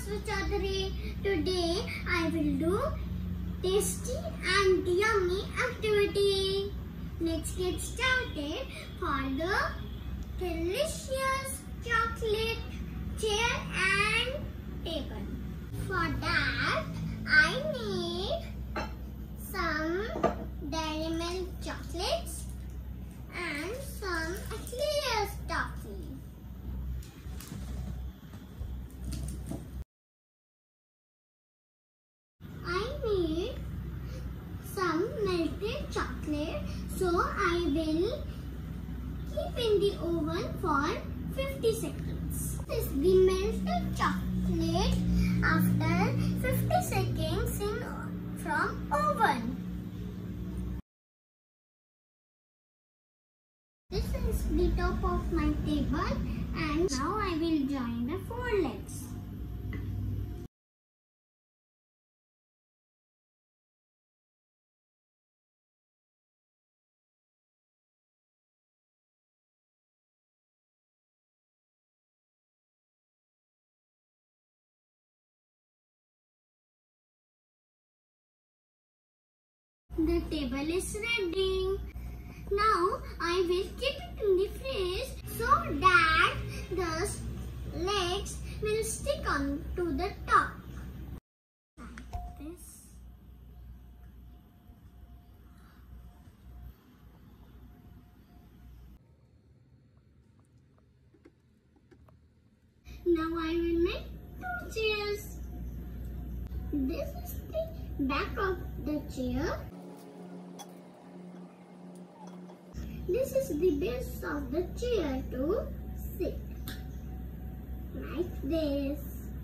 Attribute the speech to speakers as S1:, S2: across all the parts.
S1: Saraswati Chaudhary. Today I will do tasty and yummy activity. Let's get started for the delicious chocolate chair and table. For that I need some Dairy Milk chocolates and some Eclairs toffee. I need some melted chocolate, so I will keep in the oven for 50 seconds. This is the melted chocolate after 50 seconds from oven. This is the top of my table, and now I will join the four legs. The table is ready. Now I will keep it in the fridge so that the legs will stick on to the top. Like this. Now I will make two chairs. This is the back of the chair. This is the base of the chair to sit, like this.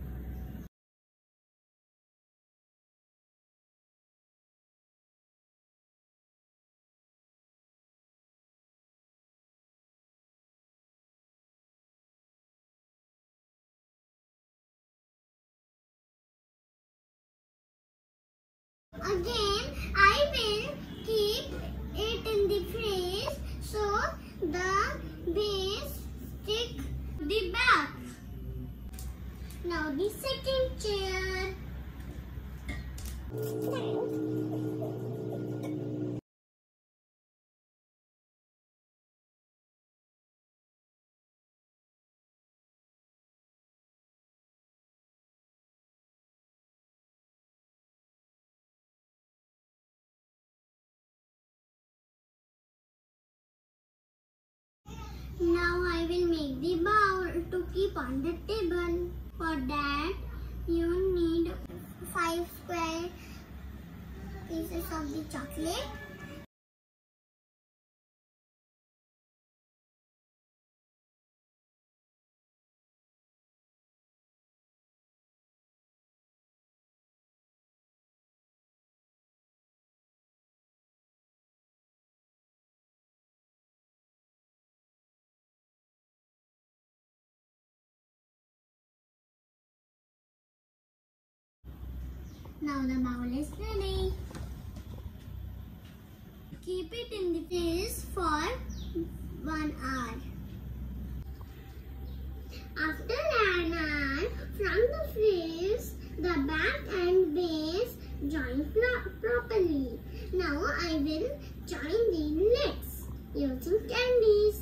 S1: Again, I will keep it in the fridge so the base stick the back. Now the second chair. Now I will make the bowl to keep on the table. For that you need 5 square pieces of the chocolate. Now the bowl is ready. Keep it in the fridge for 1 hour. After an hour from the fridge, the back and base join properly. Now I will join the legs using candies.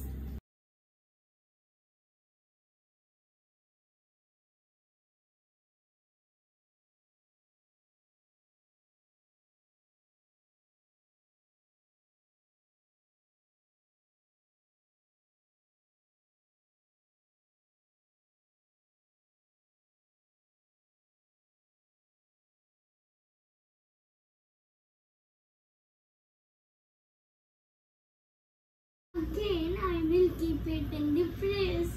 S1: Again, I will keep it in the fridge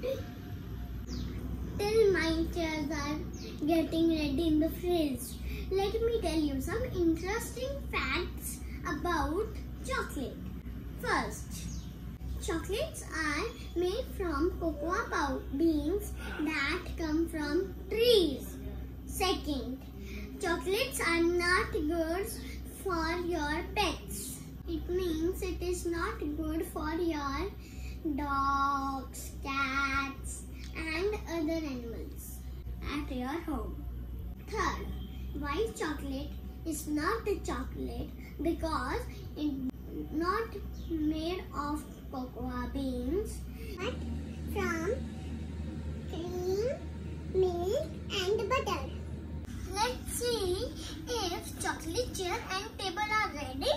S1: till my chairs are getting ready in the fridge. Let me tell you some interesting facts about chocolate. First, chocolates are made from cocoa beans that come from trees. Second, chocolates are not good for your pets. It means it is not good for your dogs, cats and other animals. At your home. Third, white chocolate is not a chocolate because it's not made of cocoa beans but from cream, milk and butter. Let's see if chocolate chair and table are ready.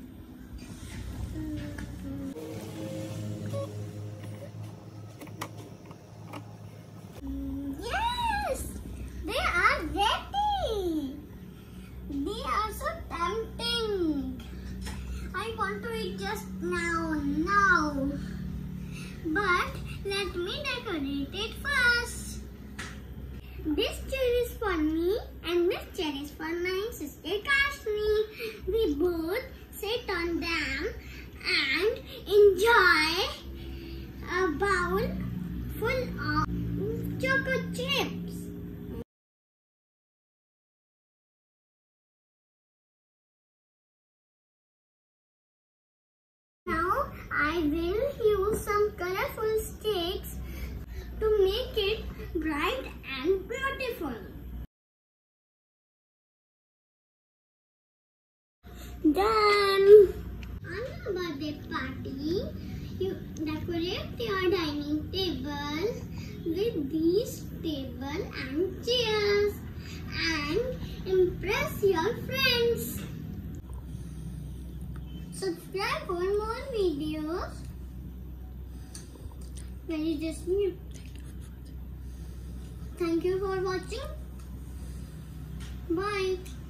S1: Yes! They are ready! They are so tempting. I want to eat just now. But let me decorate it first. This chair is for me and this chair is for my sister Kashni. We both sit on them and enjoy a bowl full of choco chips. Now I will use some colorful sticks to make it bright and beautiful. Done! On your birthday party, you decorate your dining table with these table and chairs and impress your friends. Subscribe for more videos. Very just new. Thank you for watching. Bye.